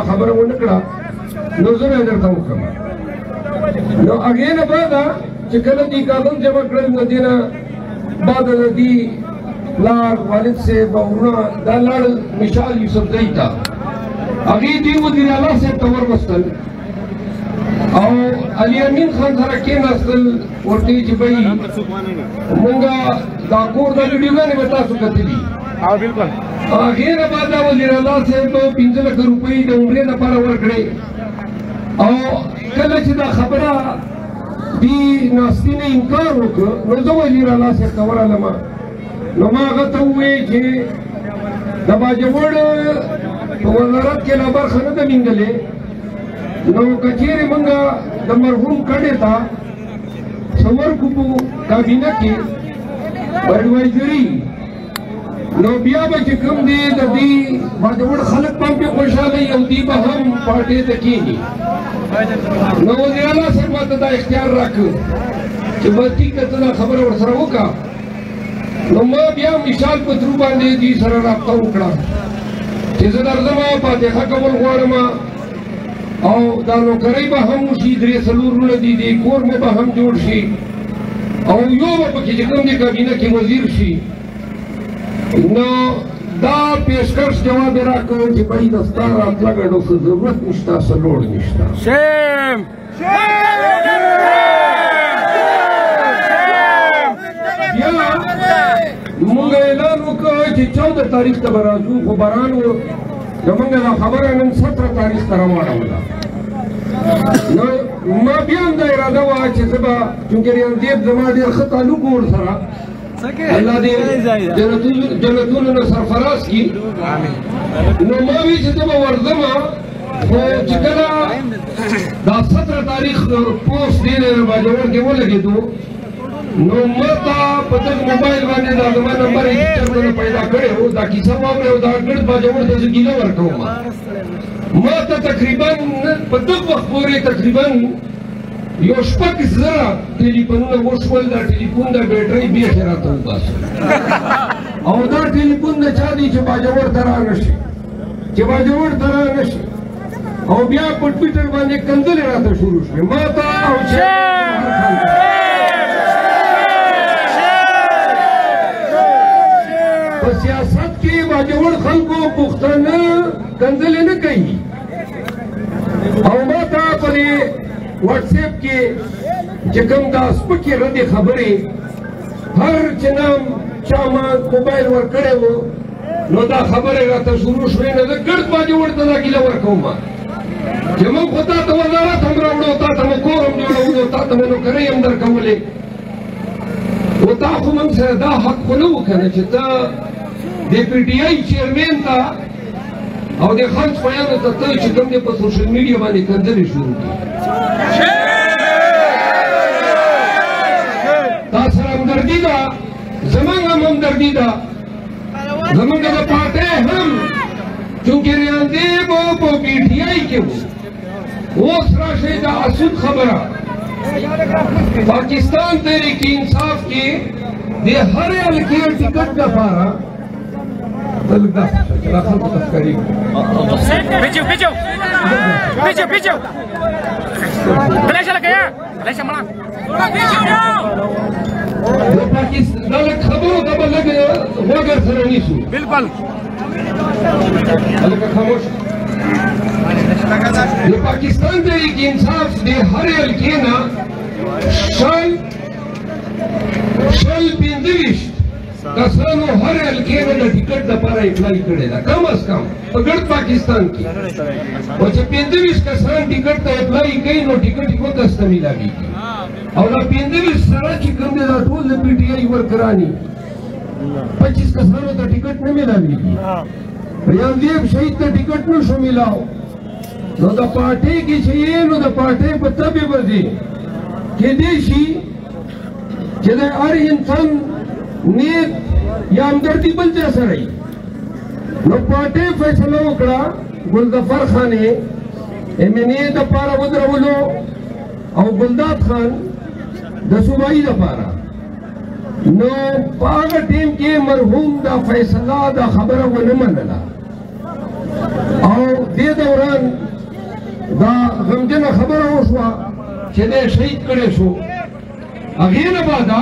خبره ونه کړه نو زه به درته وکړم. نو هغې نه بعده چې کله دې کاغذ جمع کړل نو دې نه بعده د دې پلار والد صاحب او وروڼه دا لاړل مشال یوسفزۍ ته. هغې دې وزیر اعلی صاحب ته وروستل او علي امین خان سره کېناستل. ورته یې چې بهی مونږه دا کور دا ویډیوګانې به تاسو کتلي. هغې نه بعده وزیر اعلی صاحب 5 لک روپۍ د عمرې لپاره ورکړې او کله چې دا خبره دې ناستې نه انکار وکړ نو زه وزیر اعلی صاحب ته ورغلم. نو ما هغه ته وویل چې د باجوړ په وزارت کې لا برخه نه ده میندلې نو که چېرې مونږه د مرحوم کډې ته څه ورکړو په کابینه کې اډوایزري نو بیا به چې کوم دی د دې باجوړ خلک به هم پرې خوشحاله وي او دوی به هم پارټۍ ته کښېني. نو وزیر اعلی صاحب ماته دا اختیار راکړ چې بس ټیک ده ته دا خبره ورسره وکړه. نو ما بیا مشال په ترو باندې دوی سره رابطه وکړه چې زه درځم فاتحه کول غواړم او دا نوکرۍ به هم وشي 3-4 وروڼه دي دې کور مې به هم جوړ شي او یو به پکې چې کوم دی کابینه کې وزیر شي. نو دا پیشکش جواب یې راکړ چې بهی د ستا راتله ګډو څه ضرورت نشته څه لوړ نشته. مونږ اعلان وکړ چې 14 تاریخ ته به راځو خو باران و زمونږ دا خبره نن 17 تاریخ ته راواړوله. نو ما بیا هم دا اراده وه چې زه به چونکې ریاضیب زما ډېر ښه تعلق و ورسره الله دې جنتونو نه سرفراز کړي. نو ما وی چې زه به ورځم خو چې کله دا 17 تاریخ پوسټ دې باجوړ کې ولګېدو نو ما ته په دغه موبایل باندې دا زما نمبر یې پیدا کړی و. دا کیسه واورې او دا ګرد باجوړ ته زه ګیله ورکوم. ما ته تقریبا په دغه وخت پورې تقریبا 6,000 ټلیفونونه وشول. دا ټلیفون د بیټرۍ بیخي راته وباسو او دا ټلیفون د چا دی چې باجوړ ته رانشي چې باجوړ ته رانشي او بیا په ټویټر باندې کنځلې راته شروع شوې ما ته او په سیاست کې باجوړ خلکو پښتانه کنځلې نه کوي او ما ته په واټس اپ کې چې کوم دا سپکې ردې خبرې هر چې نام چا ما موبایل ورکړی و نو دا خبرې راته شروع شوې نو زه ګرد باجوړ ته دا ګیله ورکوم چې موږ خو تا ته وزارت هم راوړو تا ته مو کور هم جوړولو تا ته مو نوکرۍ هم درکولې و تا خو موږ سره دا حق خو نه و که نه چې ته د PTI چیرمین ته او د خلج پیانو ته ته چې کوم دی په سوشل میډیا باندې کنځلې شروع کړي. تا سره همدردي ده زموږ هم همدردي ده زموږ د پارټۍ هم چونکې ریاضیب په PTI کې و. اوس راشئ د اصول خبره پاکستان تحریک انصاف کې د هر حلقې ټکټ لپاره تلګه لا خلکو ته ښکاري پیچو بلاشه لکه یا بلاشه مړه د پاکستان دا خبرو ته به لږ وګر سره نیسو بالکل هلکه خاموش. د پاکستان تحریک انصاف د هر حلقې نه 25 کسانو هر حلقې نه د ټکټ لپاره اپلای کړی ده کم از کم په ګرد پاکستان کې. او چې 25 کسان ټکټ ته اپلای کوي نو ټکټ یې کوم کس ته میلاویږي او دا 25 سره چې کوم دی دا ټول د PTI ورکراني 25 کسانو ته ټکټ نه میلاویږي. ریاضیب شهید ته ټکټ نشو میلاو نو د پارټۍ کې چې یې نو د پارټۍ په تبې به ځي کېدای شي چې د هر انسان نیت یا همدردي بل ځای سره وي. نو پارټۍ فیصله وکړه ګلظفر خان یې MNA دپاره ودرولو او ګلداد خان د صوبایي دپاره. نو په هغه ټیم کې مرحوم دا فیصله دا خبره ونه منله او دې دوران دا غمجنه خبره وشوه چې دی شهید کړی شو. هغې نه بعده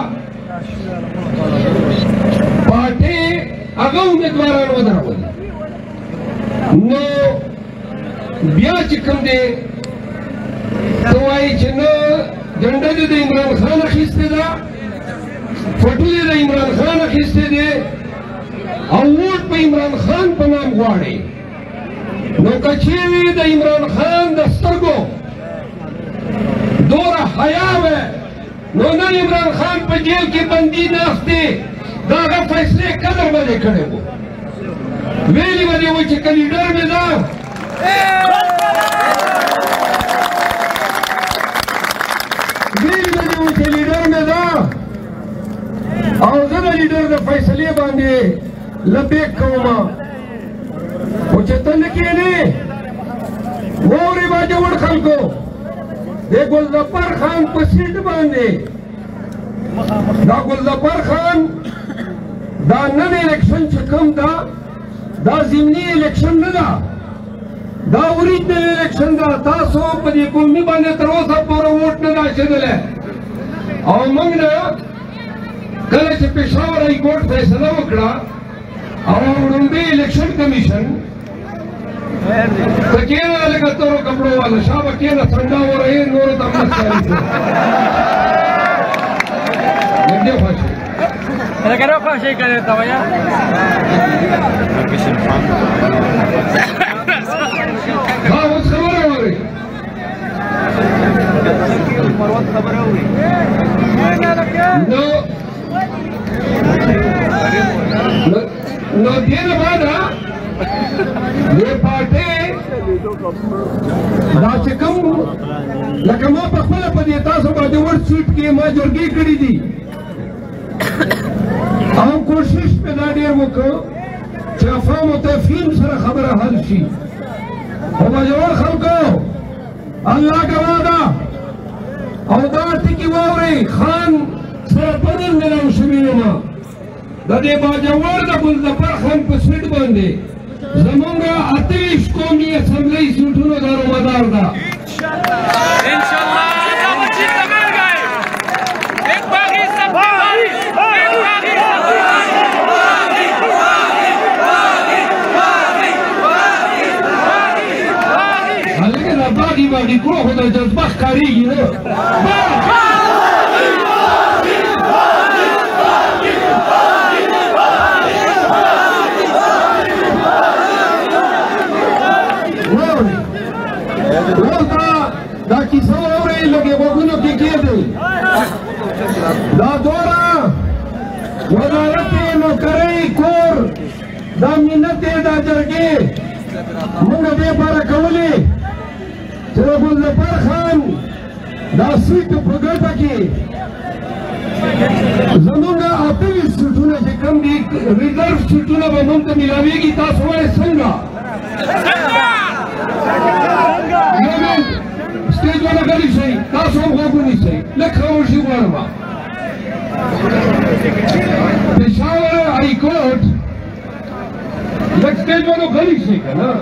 پارټۍ هغه امیدواران ودرولي. نو بیا چې کوم دی ته وایي چې نه جنډه دې د عمران خان اخیستې ده، فوټو دې د عمران خان اخیستې دی او ووټ په عمران خان په نام غواړي. نو که چیرې د عمران خان د سترګو دوره حیا وه نو نن عمران خان په جیل کې بندي ناست دی، د هغه فیصلې قدر به دې کړی وو. ویلي به دې وو چې که لیډر مې ده ویلي به دې وو چې لیډر مې ده او زه د لیډر د فیصلې باندې لبیک کومه. خو چې ته نه کښېنې واورې باجوړ خلکو د ګلظفر خان په سیټ باندې دا ګلظفر خان دا نن الیکشن چې کوم ده دا ضمني الیکشن نه ده، دا اوریجنل الیکشن ده. تاسو په دې قومي باندې تر اوسه پورې ووټ نه ده اچېدلی او موږ نه کله چې پېښور های کورټ فیصله وکړه او لومړی الیکشن کمیشن ته کېنه لکه تورو کپړو والا شابه کېنه څنډه ورهې نورو ته مست کاري شو نږدې خواشي لکه نه خواشي کړی ته وایه ها اوس خبره اورئ مروت خبره اورئ نو دې نه بعده دې پارټۍ دا چې کوم لکه ما په خپله په دې تاسو باندې ورډ سیټ کې ما جرګې کړي دي او کوشش مې دا ډېر وکړ چې افهام و تفهیم سره خبره حل شي. خو باجوړ خلکو الله ګواه ده او دا ټکي واورئ خان سره پرون میلاو شوي یم د دې باجوړ د ګلظفر خان په سیټ باندې زمونږ 28 قومي اسمبلی سیټونو دارومدار ده. هلکه دا باغي باغي کړو خو د جذبه ښکارېږي نه دا کیسه واورئ لږې غوږونو کې کېږدئ. دا دوره وزارت نوکرۍ کور دا منت دی دا جرګې موږ دې لپاره کولې چې د ګلظفر خان دا سیټ په ګټه کې زموږ 28 سیټونه چې کوم دي ریزرو سیټونه به موږ ته میلاویږي. تاسو وایئ څنګه سټیج والا غلی شئ تاسو هم غوږ ونیسئ لږ خاموشي غواړم. پېښور های کورټ لږ سټیج والا غلی شئ که نه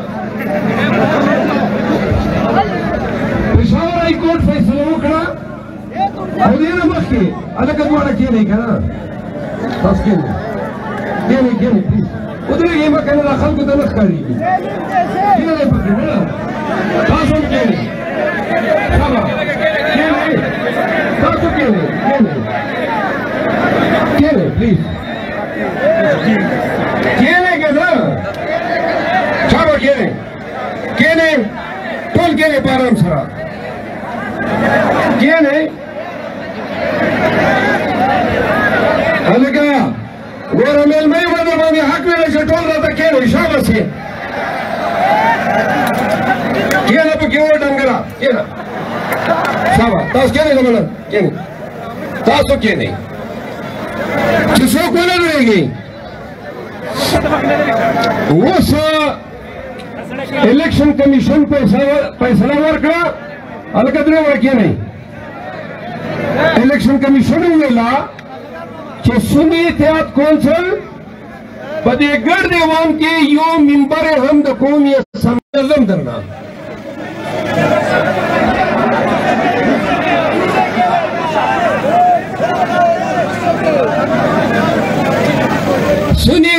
پېښور های کورټ فیصله وکړه او دې نه مخکې هلکه دواړه کښېنئ که نه تاسو کښېنئ کښېنئ پلیز ودرېږئ مه که نه دا خلکو ته نه ښکارېږي کښېنئ پکې نه تاسو هم کښېنئ Sama, please. Kiene que no. Chavo kiene, tol kiene param sara. Kiene. Alga, wara mel mai wada bani hak mele se tol rata kiene shaba se. Kiene pa kiene dangara, kiene. Saba, تاسو کېنئ زمانه کېنئ تاسو کېنئ چې څوک ونه لوېږي. اوس الیکشن کمیشن فیصله ورکړه هلکه درې وړه کېنئ. الیکشن کمیشن وویله چې سنی اتحاد کونسل په دې ګډ دیوان کې یو ممبر هم د قومي اسمبلۍ درنه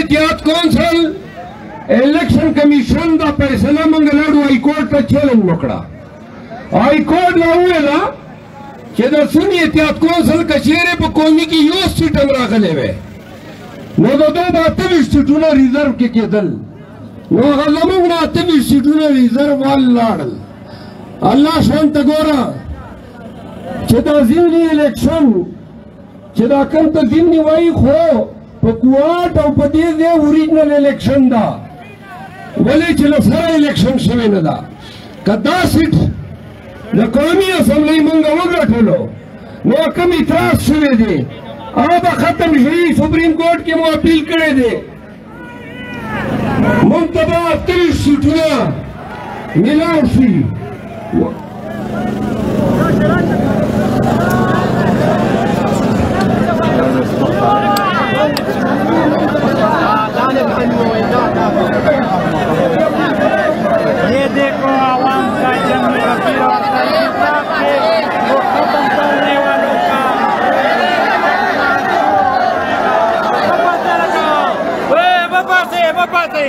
احتیاط کونسل الیکشن کمیشن دا فیصله موږ لاړو هائی کورټ ته چیلنج وکړه. هائی کورټ لا وویله چې د سنی احتیاط کونسل که چیرې په قومي کې یو سیټ هم راغلی وی نو د دوی به 28 سیټونه ریزرو کې کېدل، نو هغه زموږ نه 28 سیټونه ریزرو وال لاړل. الله شان ته ګوره چې دا ضمني الیکشن چې دا کوم ته ضمني وایي خو په کوارټ او په دې ځای اوریجنل الیکشن ده، ولې چې له سره الیکشن شوی نه ده. که دا سیټ د قومي اسمبلۍ موږ وګټلو نو کوم اعتراض شوی دی هغه به ختم شي. سپریم کورټ کې مو اپیل کړی دی موږ ته به 28 سیټونه میلاو شي. ये देखो आवाम का जंग वो खत्म करने वालों का बाबा से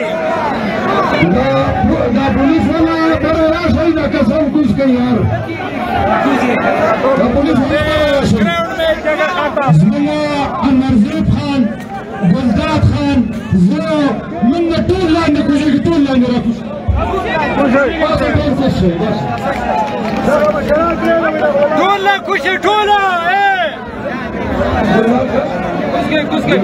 دا پولیس والا بره راشئ دا قسم کوز کوي یار دا پولیس والا راشئ. زما انورزیب خان ګلزاد خان زه موږ ټول لاندې کوشش ټول لاندې راکوشو ټوله کوشي ټوله کوسکې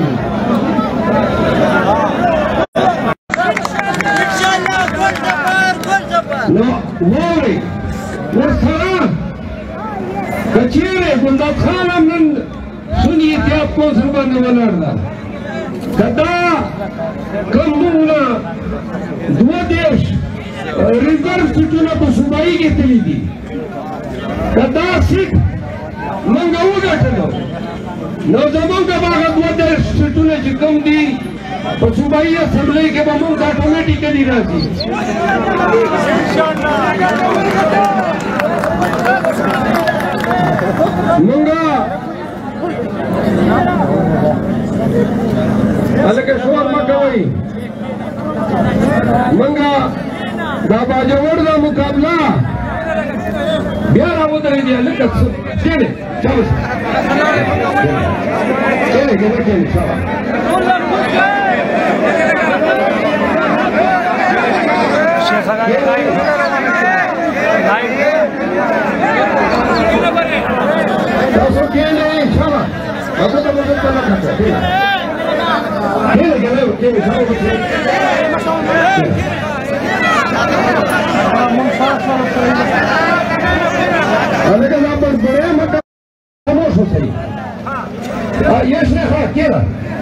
نو وورئ ورسره که چیرې ګلزاد خان هم نن سني اتحاد کونسل باندې ولاړ ده، که دا کوم موږ نه 32 ریزرو سیټونه په صوبایي کې تللي دي، که دا سیټ موږ وګټلو نو زموږ به هغه 32 سیټونه چې کوم دي په صوبایي اسمبلۍ کې به موږ ته اټومیټیکلي راځي. موږ هلکه شور مه کوئ، موږ دا باجوړ دا مقابله بیا راودرېدې هلکه کښېنئ شاباس کښېنئ کښېنئ شاباس. تاسو کښېنئ شاباس هغه ته مزل ته نه کړه کښېنئ کښېنئ شاباس. هلکه دا بس بړی مه خاموش اوسئ. یا شیخه کښېنه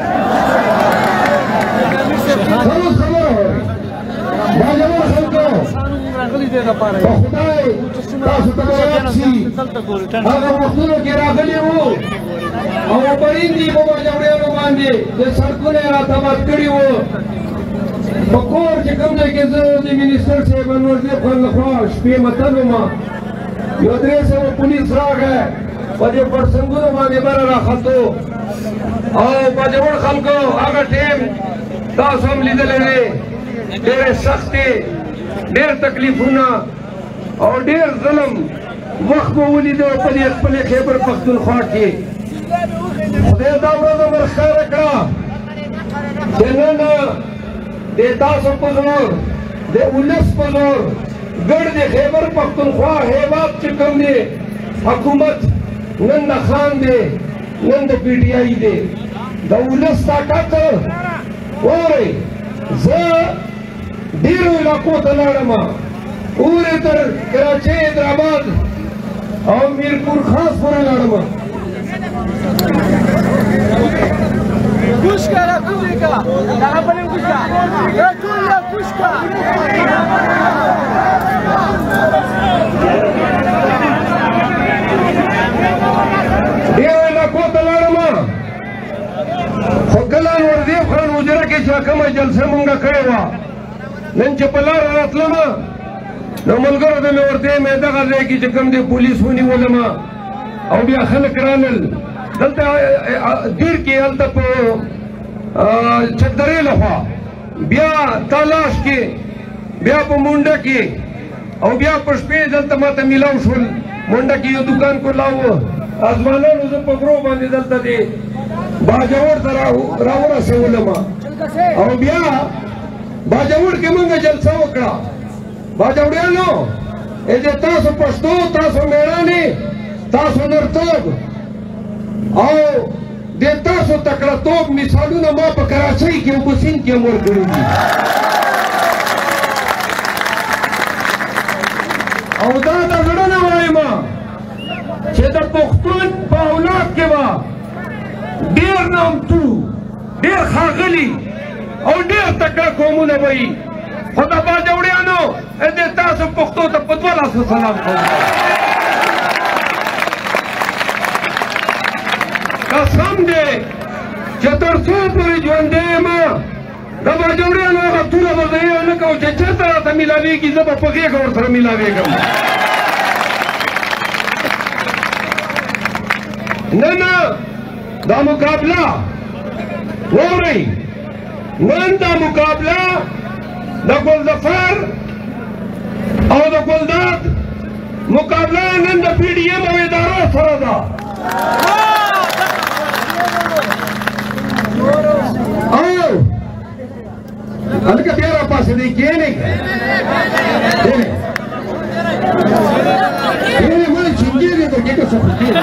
خلاص خبره واورئ. دا زموږ خلکو په خدای تاسو ته به یاد شي هغه وختونو کې راغلي وو او برندي په باجوړیانو باندې د سړکونه یې راته بند کړي وو. په کور چې کوم ځای کې زه د منیسټر صاحب انورزیب خان لخوا شپې متل وم یو 300 پولیس راغی په دې پړسنګونو باندې بره راختو او باجوړ خلکو هغه ټیم تاسو هم لیدلی دی ډېرې سختې ډېر تکلیفونه او ډېر ظلم وخت مو ولیدو په دې خپلې خیبر پښتونخوا کې. خدای دا ورځ ورښکاره کړه چې نن د تاسو په زور د ولس په زور ګډ د خیبر پښتونخوا هیواد چې کوم دی حکومت نن د خان دی نن د PTI دی د ولس طاقت. وورئ زه ډېرو علاقو ته لاړم پورې تر کراچۍ حیدرآباد او میرپور خاص پورې لاړم. Pushka la Pushka, la Rapalim Pushka, la Tulla Pushka. ډېرو علاقو ته لاړم خو کله انورزیب خان حجره کې چې کومه جلسه مونږ کړې وه نن چې په لاره راتلم نو ملګرو ته مې ورته مې دغه ځای کې چې کوم دی پولیس ونیولم او بیا خلک رالل دلته دیر کې هلته په چدرې لخوا بیا تلاش کې بیا په مونډه کې او بیا په شپې دلته ماته میلاو شول مونډه کې یو دکان کولاو ازمانانو زه په غرو باندې دلته دی باجوړ ته راورسولم او بیا باجوړ کې مونږ جلسه وکړه باجوړیانو دې تاسو پښتو تاسو میړانې تاسو نرتوب او د تاسو تکړه توب مثالونه ما په کراچۍ کې او په سیند کې هم ورکړي دي او دا د زړه نه وایم چې د پښتون په اولاد کې به ډېر نامتو ډېر ښاغلي او ډېر تکړه قومونه به وي خو د باجوړیانو دې تاسو پښتو ته په 2 لاسو سلام کوم قسم دی چې تر څو پورې ژوندی یم د باجوړیانو هغه توره به زه یې نه کوم چې چېرته راته میلاوېږي زه به په غېږه ورسره میلاوېږم نن دا مقابله واورئ نن دا مقابله د ګلظفر او د ګلداد مقابله نن د پی ډي ایم او ادارو سره ده او هلکه بیا راپاڅېدئ کښېنئ کښېنئ ولې چینجېږئ تر کې که څه خو کښېنئ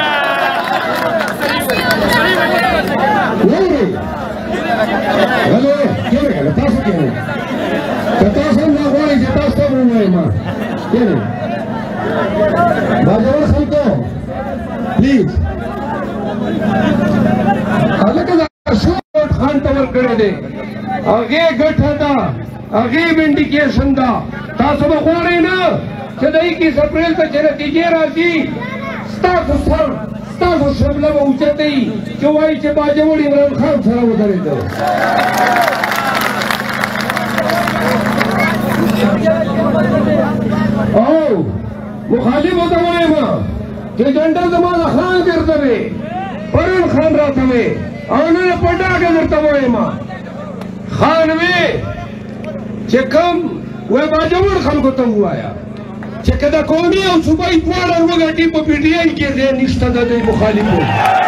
واورئ هلو کښېنئ که نه تاسو کښېنئ که تاسو هم دا غواړئ چې تاسو ته به ووایم کښېنئ باجوړ خلکو پلیز هلکه شوټ خان ته ورکړی دی هغې ګټه ده هغې وینډیکیشن ده تاسو به غواړئ نه چې د 21 اپریل ته چې نتیجې راځي ستاسو سر ستاسو شبله به اوچتئ چې وایي چې باجوړ عمران خان سره ودرېده او مخالفو ته وایم چې جنډه زما د خان ګرځوې پرون خان راته وې او نن په ډاګه درته وایم خان وې چې کوم وې باجوړ خلکو ته ووایه چې که د قومي او صوبایي دواړه وګټي په پي ټي آی کې ځای نشته د دوی مخالفو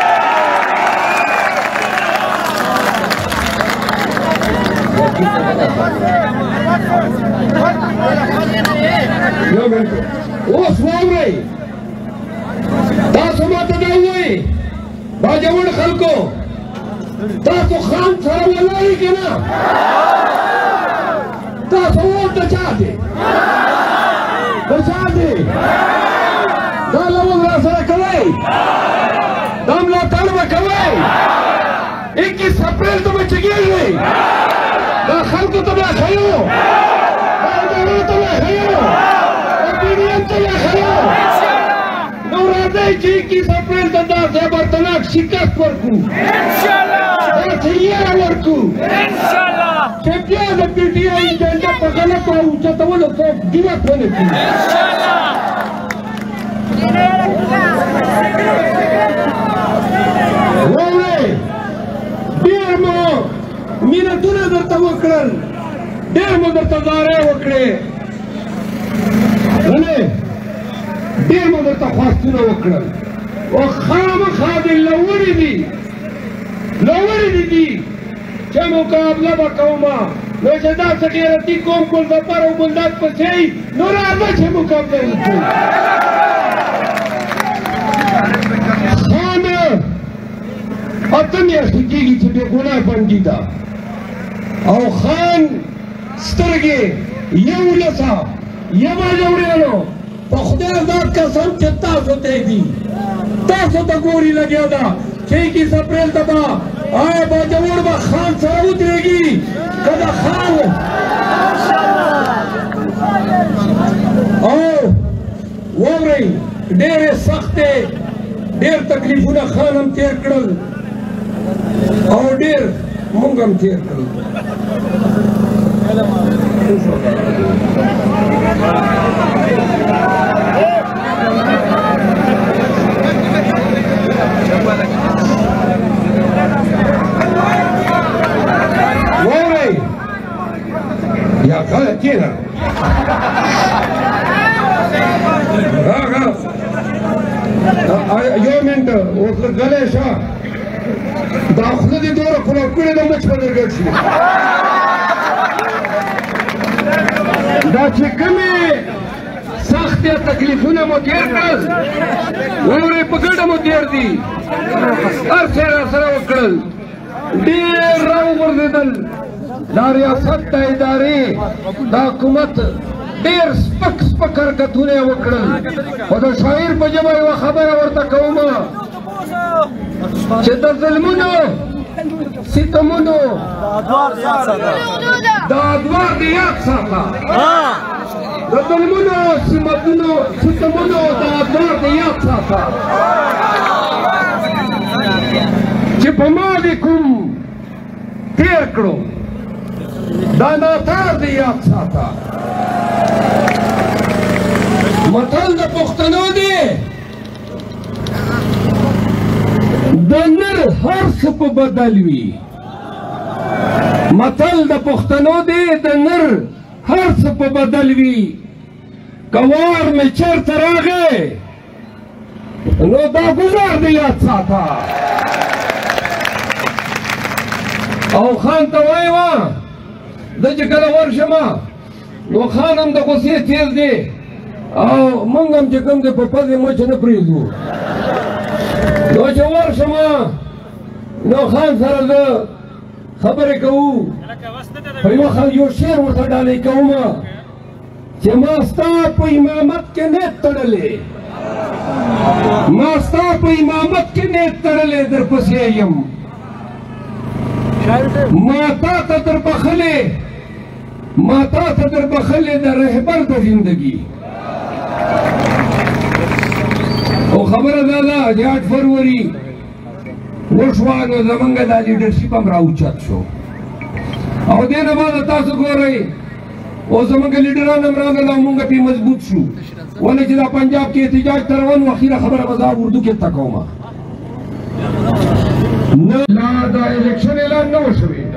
اوس واورئ تاسو ماته دا ووایئ باجوړ خلکو تاسو خان سره ولاړئ که نه تاسو ووټ د چا دی د چا دی دا لمونځ راسره کوئ دا ملاتړ به کوئ 21 اپریل ته به چګېږئ دا خلکو ته به ښیو دا ادارو ته به ښیو دا پي ډي ایم ته به ښیو نو راځئ چې 21 اپریل ته داسې عبرتناک شکست ورکړو داسې یاره ورکړو چې بیا د پي ټي آی جنډه په غلطو او اوچتولو څوک جرأت ونه کړي واورئ ډېر مو مینتونه درته وکړل ډېر مو درته زارۍ وکړې ډېر مو درته خواستونه وکړل او خامخا دې لوړې دي دي چې مقابله به کومه نو چې داسې غیرتي قوم ګلظفر او ګلداد پسې یې نو راځه چې مقابله وکړو خان اته میاشتې کېږي چې بې ګناه بندي ده او خان سترګې یو لسه یو باجوړیانو په خدای ذات قسم چې تاسو ته دي تاسو ته ګوري لګیا ده چې 21 اپریل ته به آیا باجوړ به خان سره ودرېږي که د خان او واورئ ډېرې سختې ډېر تکلیفونه خان هم تېر کړل او ډېر مونږ هم تېر کړل اوس غلی شه دا خوله دې دومره کلو کړې ده مچ به درګډ شي دا چې کومې سختې تکلیفونه مو تېر کړل واورې په ګډه مو تېر دي هر څه یې راسره وکړل ډېر راوغورځېدل دا ریاست د ادارې د حکومت ډېر سپک سپک حرکتونه یې وکړل خو د شاعر په ژبه یوه خبره ورته کومه چې د ظلمونو ستمونو دا ادوار دې یاد ساته د ظلمونو ستمونو دا ادوار دې یاد ساته چې په ما دې کوم تېر کړو دا ناتار دې یاد ساته متل د پښتنو دی د نر هر څه په بدل وي متل د پښتنو دی د نر هر څه په بدل وي که وار مې چېرته راغی نو دا ګزار دې یاد ساته او خان ته وایمه زه چې کله ورشمه نو خان هم د غوسې تیز دی او موږ هم چې کوم دی په پزې مچ نه پرېږدو نو چې ورشمه نو خان سره زه خبرې کوو په یو شعر ورته ډالۍ کومه چې ما ستا په امامت کې نیت تړلی ما ستا په امامت کې نیت تړلی درپسې یم ما تا ته در بخلې د رهبر د زندگی او خبره دا ده چې 8 فروری وشوه نو زمونږ دا لیډرشپ هم راوچت شو او دې نه بعد تاسو ګورئ او زمونږ لیډران هم راغلل او موږ پرې مضبوط شو ولې چې دا پنجاب کې احتجاج ته روان و اخیره خبره به زه اردو کې ته کومه نه لا دا الیکشن اعلان نه و شوی